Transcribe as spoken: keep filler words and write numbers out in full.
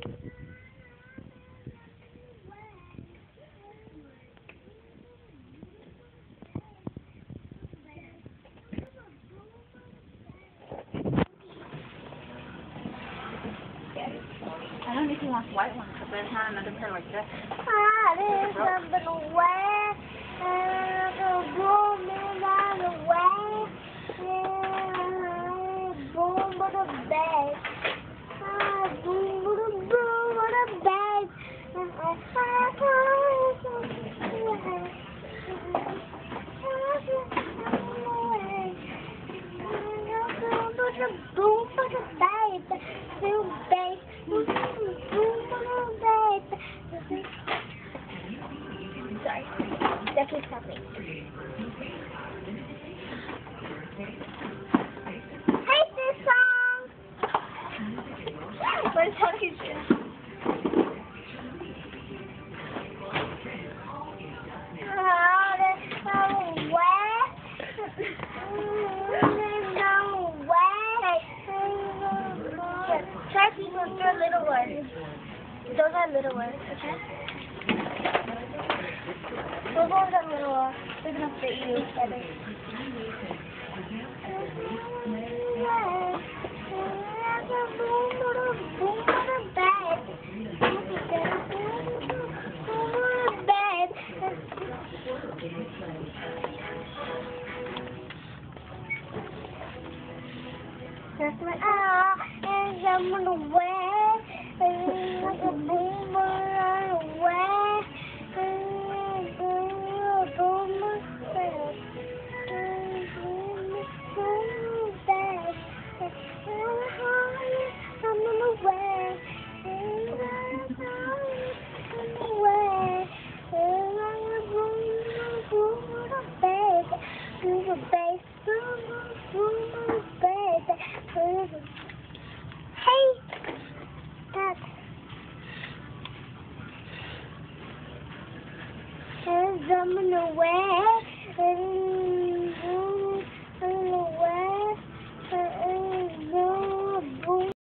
I don't know if he wants white ones, but there's not another pair like this. Ah, there's something away. And a woman on the way. And boom, but a bag. Ah, boom, but a boom, but a bag. And I boom, but a babe. Boom, babe. Boom, boom, babe. Sorry. That keeps happening. Hate this song! What song is this? Oh, there's no way. No way. Try to use your little ones. Those are little ones, okay? Those ones are little. They're gonna fit you better. Yeah.